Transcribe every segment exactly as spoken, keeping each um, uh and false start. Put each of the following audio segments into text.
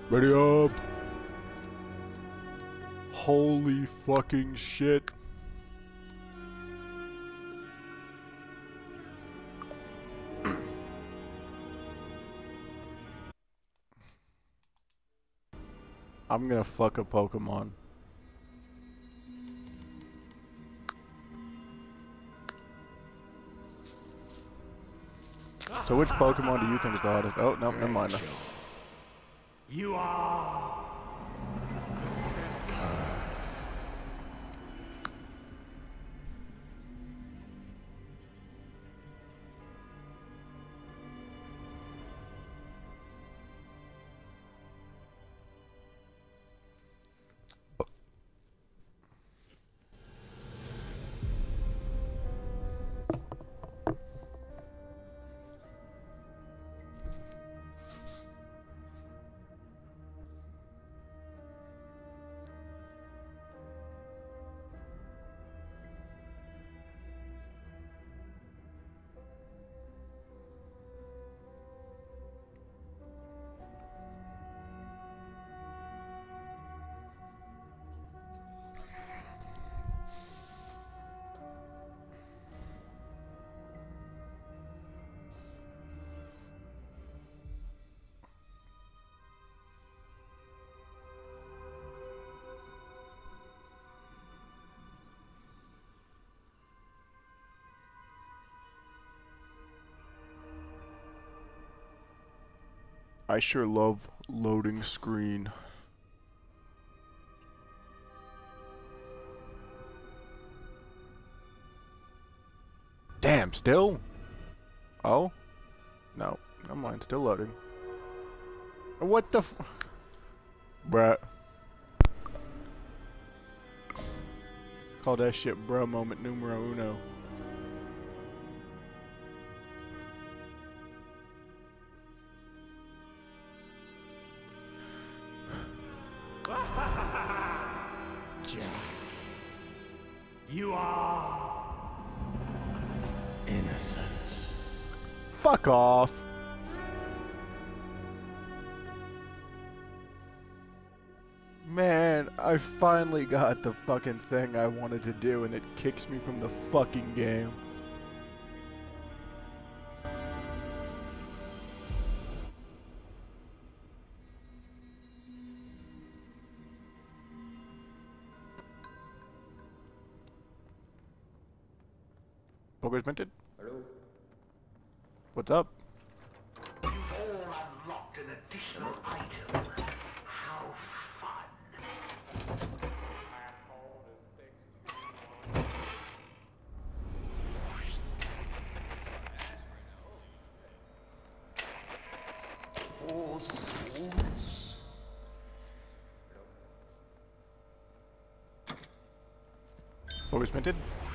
Ready up! Holy fucking shit. I'm gonna fuck a Pokemon. So which Pokemon do you think is the hardest? Oh, no, never mind. You are I sure love loading screen. Damn, still? Oh? No, never mind, still loading. What the f- Bruh. Call that shit bruh moment numero uno. Jack. You are innocent. Fuck off. Man, I finally got the fucking thing I wanted to do and it kicks me from the fucking game. Bogos Binted? Hello? What's up? You've all unlocked an additional item. How fun. Four swords. Bogos Binted?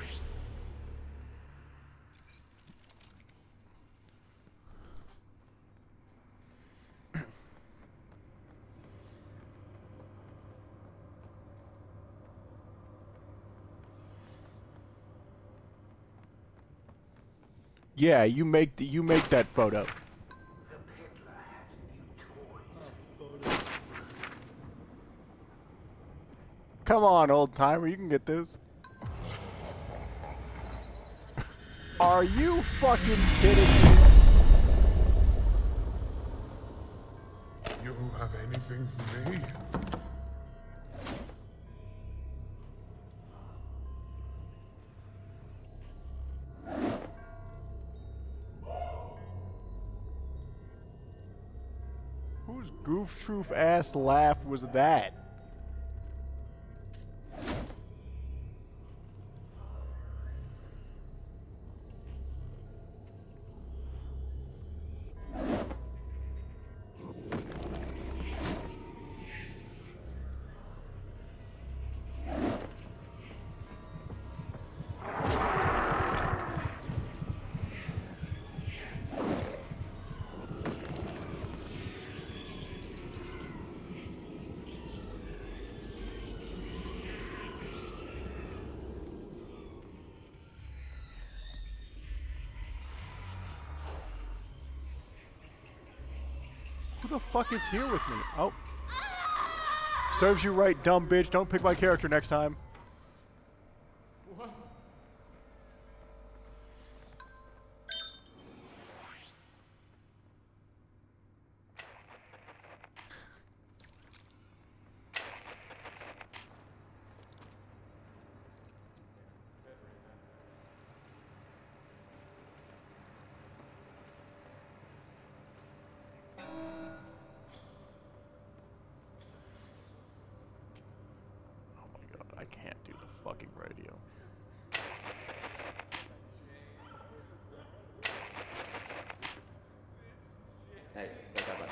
Yeah, you make the, you make that photo. The peddler has new toys. Come on, old timer, you can get this. Are you fucking kidding me? You have anything for me? Whose goof troof ass laugh was that? Who the fuck is here with me? Oh. Serves you right, dumb bitch. Don't pick my character next time. What? I can't do the fucking radio. Hey, what's up, bud?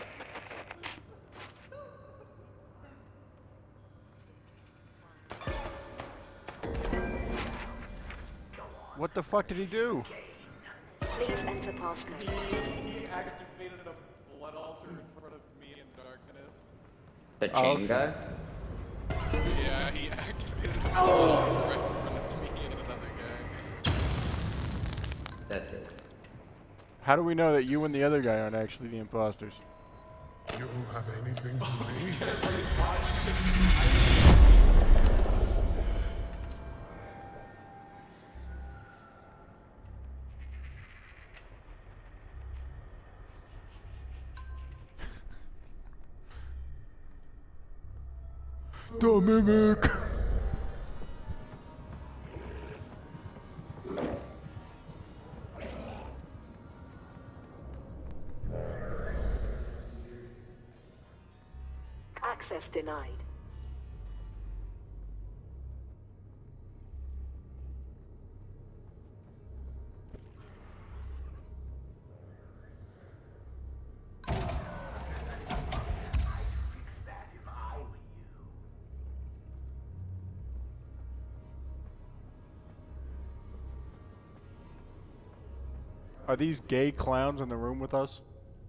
What the fuck did he do? Please enter passcode. He activated a blood altar in front of me in darkness. The Oh, chain okay. guy? Yeah, he activated a blood altar right in front of me and another guy. That's good. How do we know that you and the other guy aren't actually the imposters? You have anything for me? The mimic! Access denied. That if I were you. Are these gay clowns in the room with us?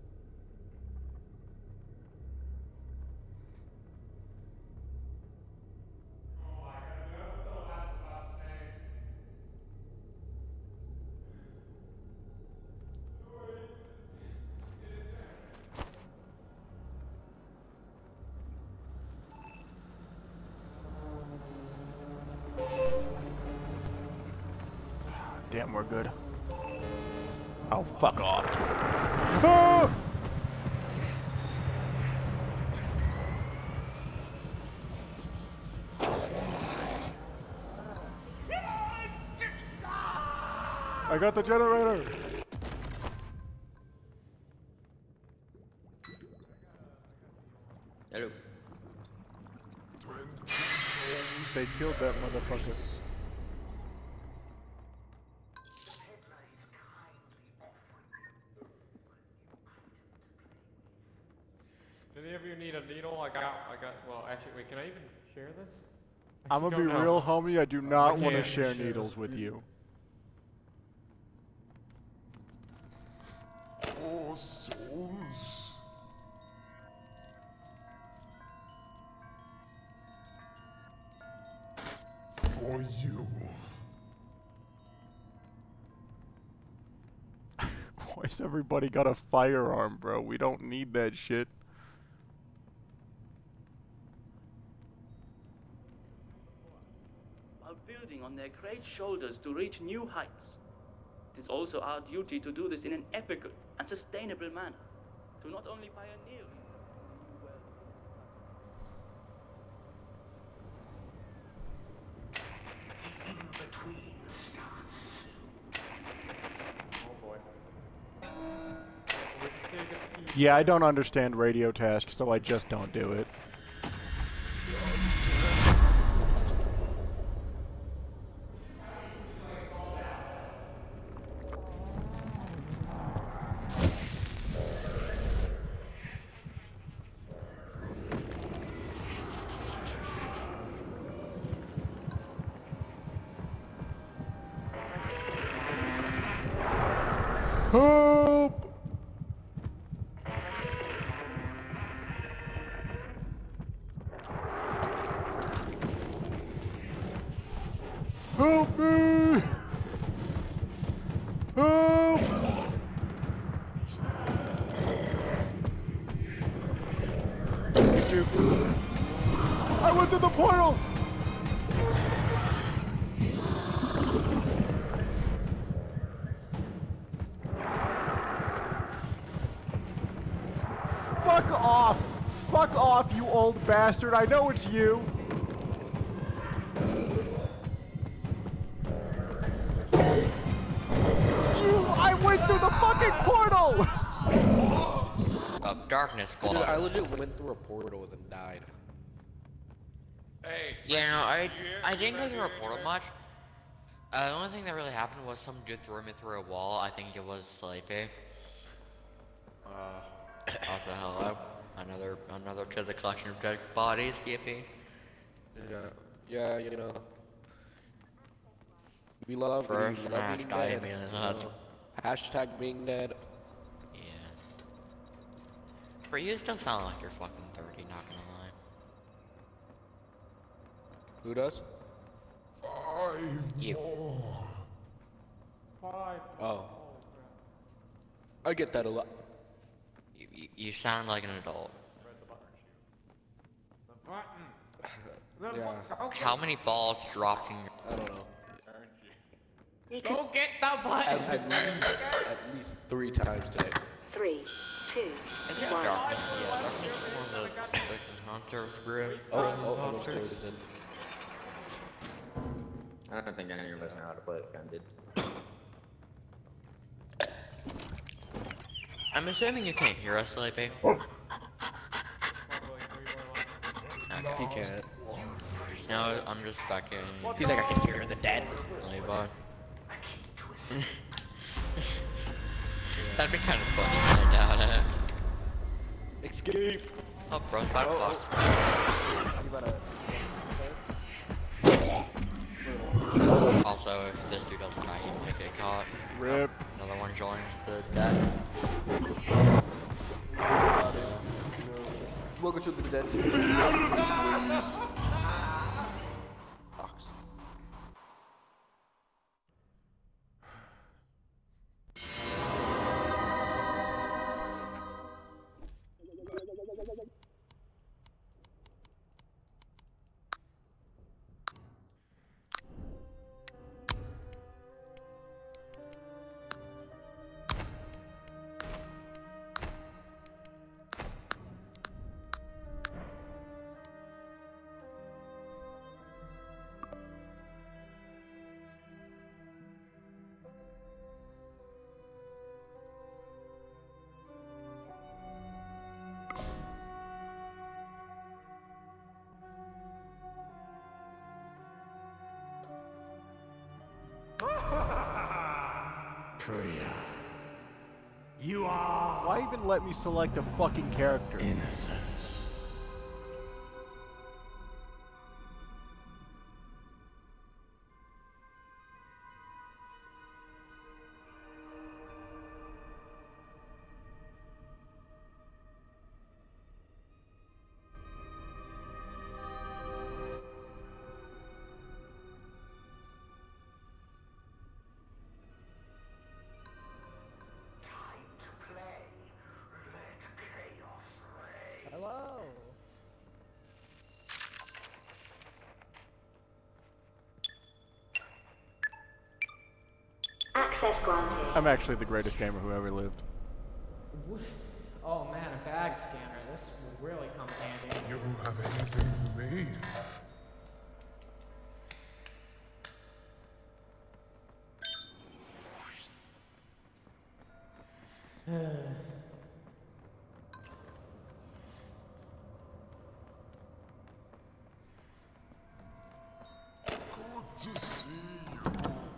Damn, we're good. Oh, fuck off. Ah! I got the generator. Hello. They killed that motherfucker. Any of you need a needle? I got, I got, well, actually, wait, can I even share this? I'm gonna be don't know. real, homie. I do not want to can't share share. needles with you. Four souls. For you. Why's everybody got a firearm, bro? We don't need that shit. While building on their great shoulders to reach new heights. It is also our duty to do this in an ethical and sustainable manner, to not only pioneer new world. In-between starts Oh boy. Let's take a peek. Yeah, I don't understand radio tasks, so I just don't do it. Help! Help me! Help! You. I went through the portal! Fuck off! Fuck off, you old bastard! I know it's you! You! I went through the fucking portal! Of darkness, Dude, I Bogos. legit went through a portal and then died. Hey. Yeah, no, I you hear- I you didn't go not through a hearing portal me, much. Uh, the only thing that really happened was some dude threw me through a wall. I think it was Sleepy. Uh, Also, hello. Another another to the collection of dead bodies, Yippee. yeah, yeah, you know. We love, we First love being hashtag dead. being you dead. know. Hashtag being dead. Yeah. For you, still sound like you're fucking thirty, not gonna lie. Who does? Five You. more. Oh. I get that a lot. You, you, you sound like an adult. Yeah, How many balls dropped in your... I don't know. Go get the At, button! at, least, at least three times today. Three, two, Is there one. darkness? Yeah, darkness is one of the fucking hunters, bro. Oh, Bro, oh, oh, hunters. upstairs then. I don't think any of us know how to play Binted. I'm assuming you can't hear us, Sleepy. He can't. No, I'm just fucking He's like, I can hear the dead. Levi. That'd be kind of funny, I doubt it. Escape! Oh, bro, bad Oh, fuck. You better... Also, if this dude doesn't die, he might get caught. Rip. Another one joins the death. Welcome to the dead. Ox. Priya, you are Why even let me select a fucking character? innocent. Time to play. Let chaos reign. Hello! Access granted. I'm actually the greatest gamer who ever lived. Oh man, a bag scanner. This will really come in handy. You have anything for me? Good to see you.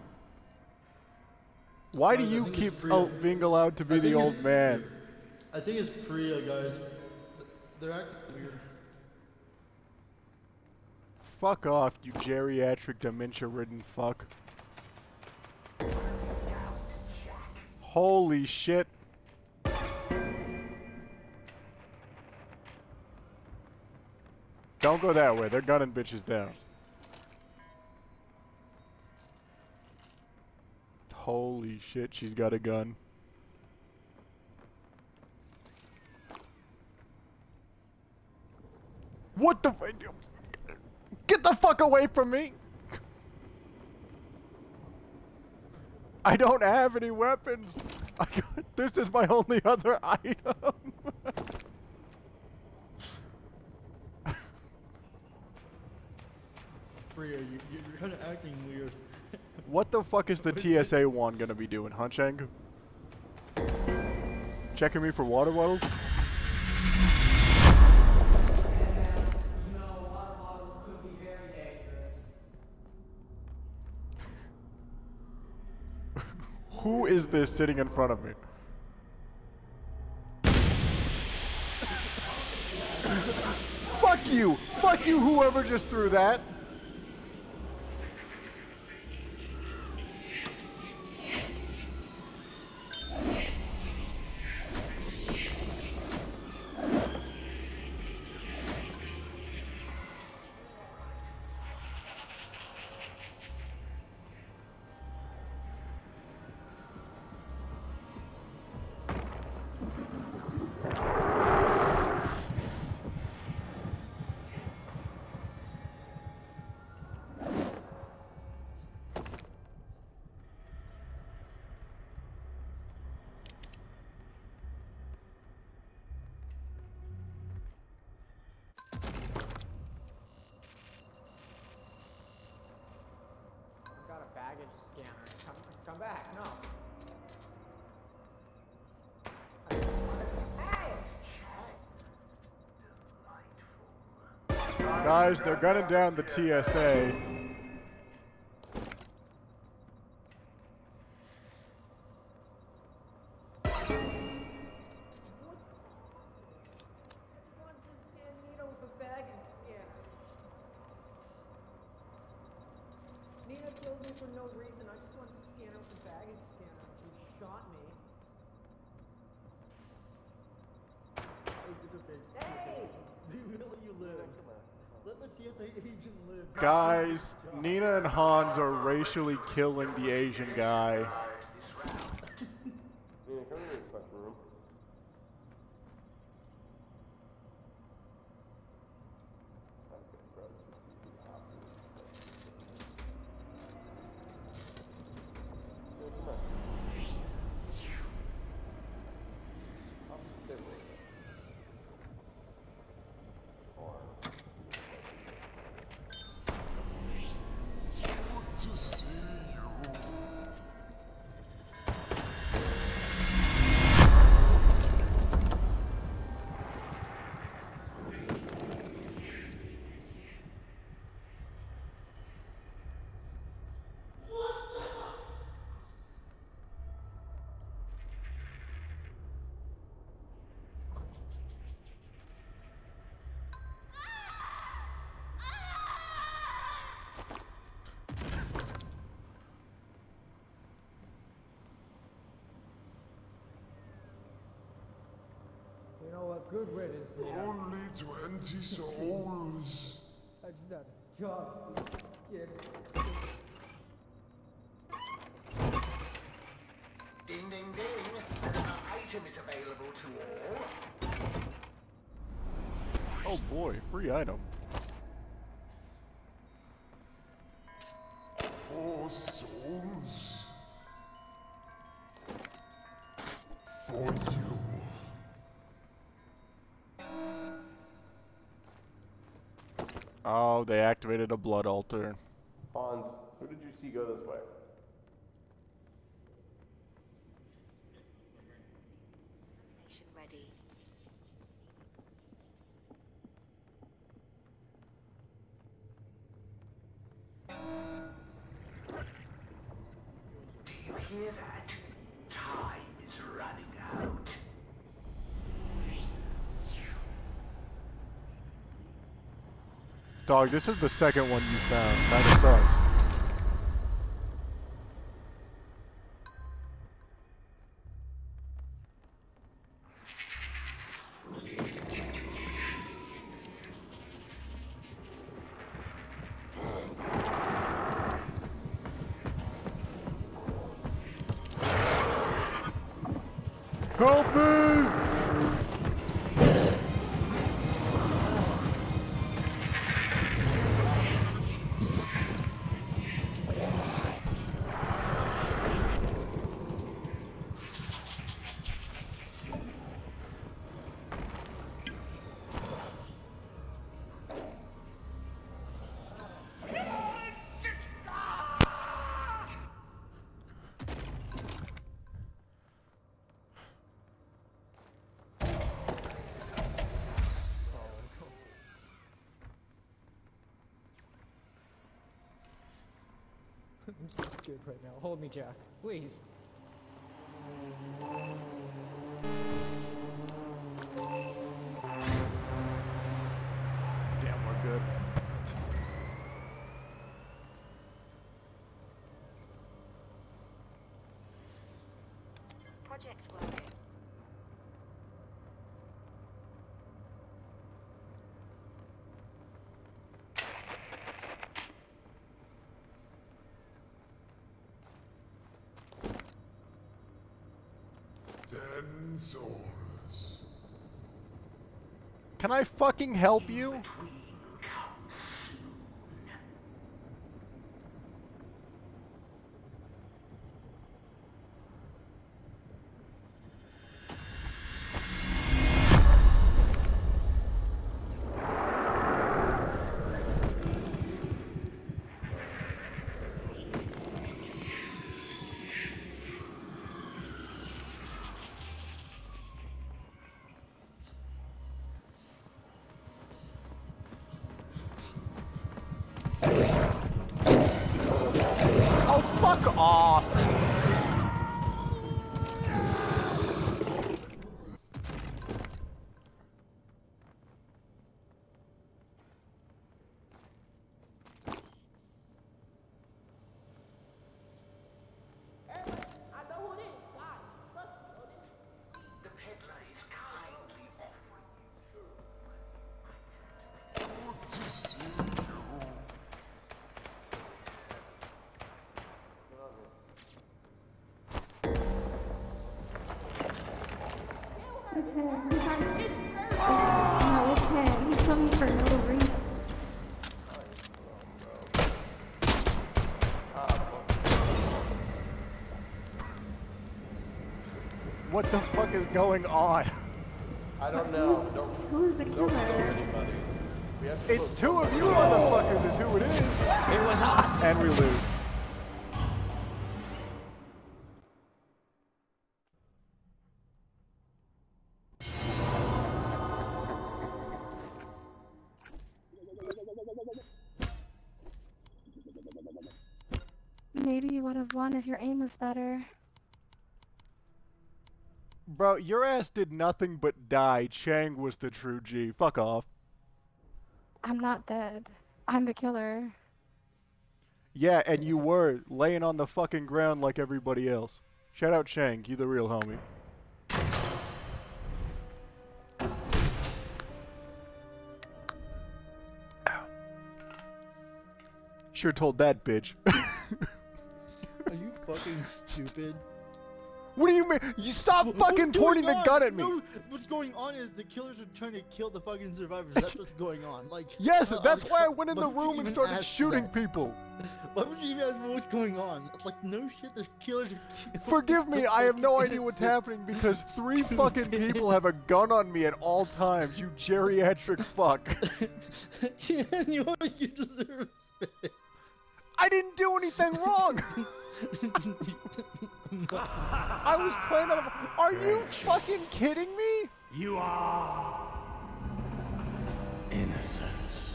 Why do Guys, I you think keep it's Priya. oh, being allowed to be I the think it's- old man? I think it's Priya, guys. They're acting weird. Fuck off, you geriatric dementia-ridden fuck. Holy shit. Don't go that way, they're gunning bitches down. Holy shit, she's got a gun. What the f- fuck away from me! I don't have any weapons. I got, this is my only other item. Bria, you, you're kind of acting weird. What the fuck is the T S A one gonna be doing, huh, Cheng? Checking me for water bottles? Who is this sitting in front of me? Fuck you! Fuck you, whoever just threw that! Baggage scanner. Come, come back. No. Guys, they're gunning down the T S A. Nina killed me for no reason. I just wanted to scan out the baggage scanner. She shot me. It's okay. Hey! You really, you live. Let the T S A agent live. Guys, Nina and Hans are racially killing the Asian guy. Nina, come in this fucking room. You know what? Good riddance, man. Only twenty souls. I just had a job. Kid. Ding, ding, ding. Another item is available to all. Oh boy, free item. Four souls. For you. Oh, they activated a blood altar. Hans, who did you see go this way? Mission ready. Do you hear that? Time is running out. Dog, this is the second one you found. Kinda sus. Help me! I'm so scared right now. Hold me, Jack. Please. Damn, we're good. Project working. Ten souls. Can I fucking help you? Oh, fuck off! The peddler is kindly offering Good to see you. No, it's him. He's coming for no reason. What the fuck is going on? I don't know. Don't, Who's the don't killer? kill anybody. We have to It's put two of someone- you motherfuckers is who it is. It was us! And we lose. Maybe you would have won if your aim was better. Bro, your ass did nothing but die. Chang was the true G. Fuck off. I'm not dead. I'm the killer. Yeah, and you were laying on the fucking ground like everybody else. Shout out Chang, you the real homie. Ow. Sure told that bitch. Are you fucking stupid? What do you mean? You stop What's fucking going pointing the on? gun at me. No, what's going on is the killers are trying to kill the fucking survivors. That's what's going on. Like Yes, uh, that's uh, why I went in why the would you room and even started ask shooting that? people. Why would you even ask me what's going on? Like no shit, the killers are killing Forgive me, I have no fucking idea what's innocents. happening because three fucking people have a gun on me at all times, you geriatric fuck. Yeah, you, you deserve it. I didn't do anything wrong. I was playing out of. Are you fucking kidding me? You are innocent.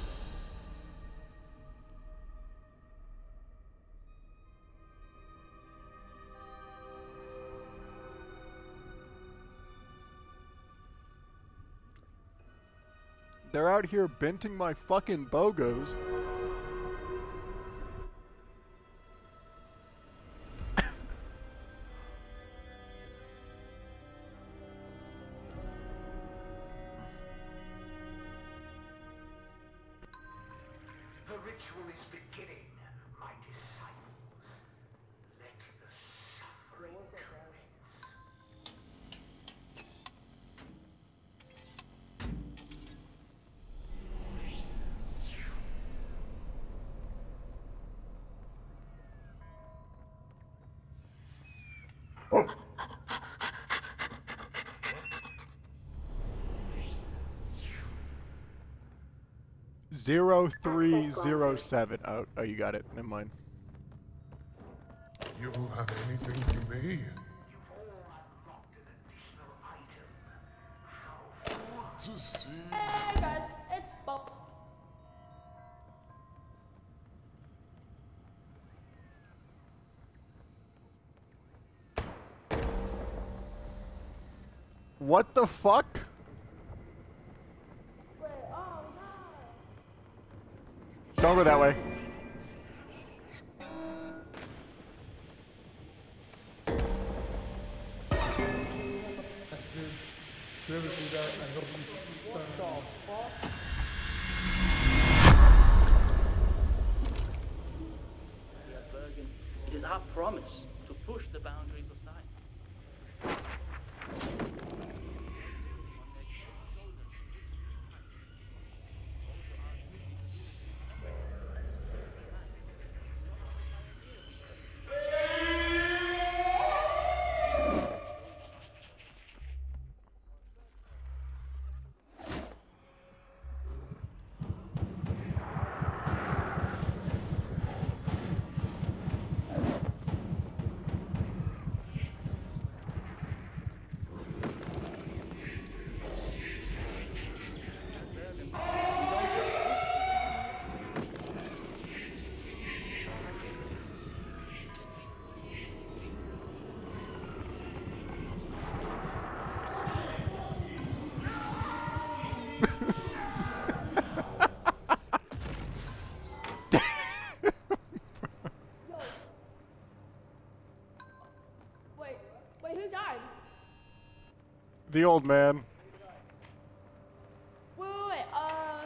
They're out here benting my fucking Bogos. The ritual is beginning, my disciples. Let the suffering commence. Zero three zero seven. Oh, oh, you got it. Never mind. You have anything for me? You've all unlocked an additional item. How Good to see you. Hey guys, it's Bob. What the fuck? Wait, oh no. Don't go that way. That's good. Whoever did that, I hope you. What the fuck? Dear Bergen, it is our promise to push the boundaries of science. Wait, wait, who died? The old man. Wait, wait, wait, uh...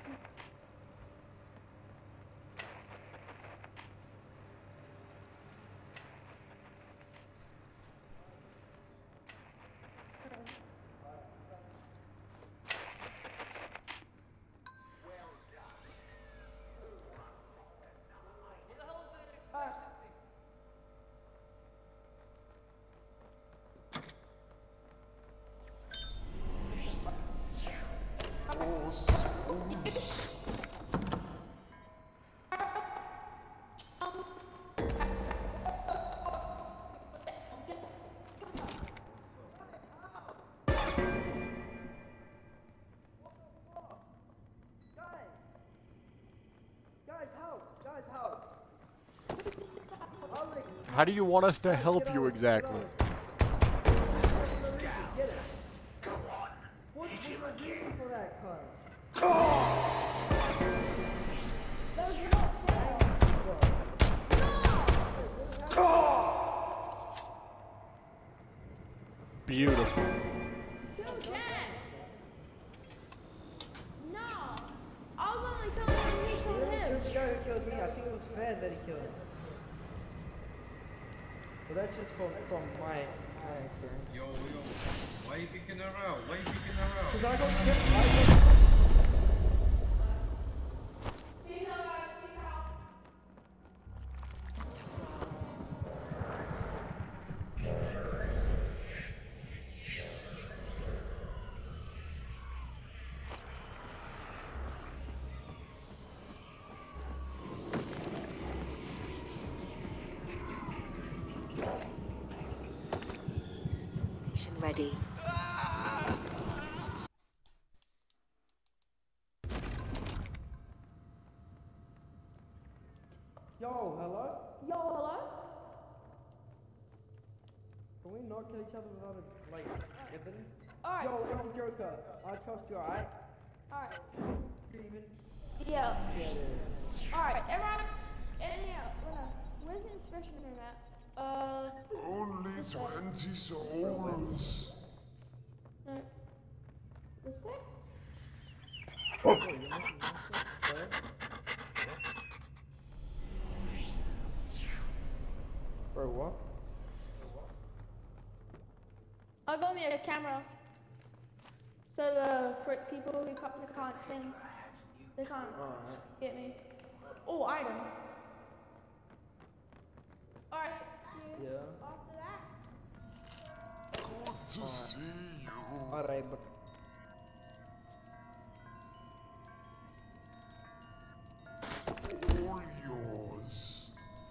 Guys, help! Guys, help! Alex! How do you want us to help you exactly? Go on. What was the reason for that, cunt? Beautiful. Who that? No! I was only killing him, he killed It him. was the guy who killed me. I think it was Van that he killed. But that's just from, from my, my experience. Yo, yo, why you picking her out? Why you picking her out? Because I got killed. I got Mission ready. Yo, hello? Yo, hello? Can we not kill each other without a, like, evidence? Alright. Yo, it's a Joker. I trust you, alright? Alright. Even. Yeah. Yeah, it is. Alright, everyone. Anyhow, where's the inspection room at? Uh. Only twenty souls. No. This way? Oh, you're missing one six, bro. Bro, what? I got me a camera. So the frick people who can't, who can't sing, they can't Alright. get me. Oh, item. Alright, see you Yeah. after that. Good to see you. Alright, but. All yours.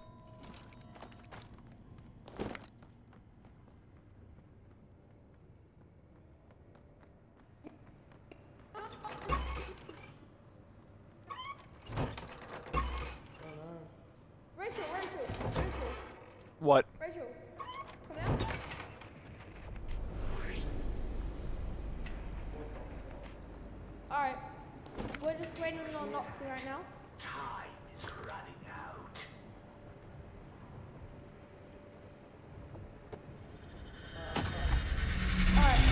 Rachel, Rachel, Rachel. What? Rachel, come out. just waiting on Noxie right now. Time is running out. Alright.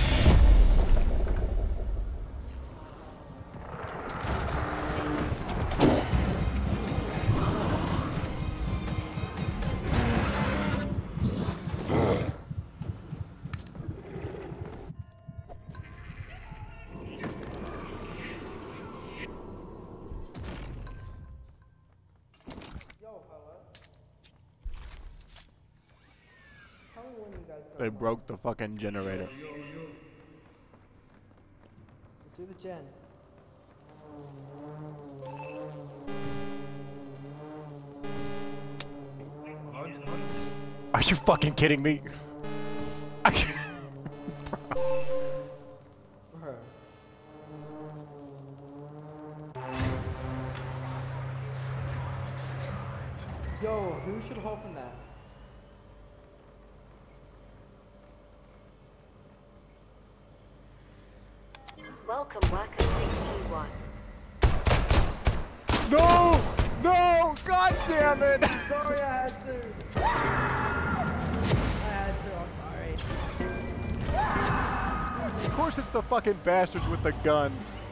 They broke the fucking generator. Do the gen. Are you fucking kidding me? I can't- Yo, who should open that? Welcome, worker sixty-one. No! No! God damn it! Sorry, I had to. I had to. I'm sorry. Of course, it's the fucking bastards with the guns.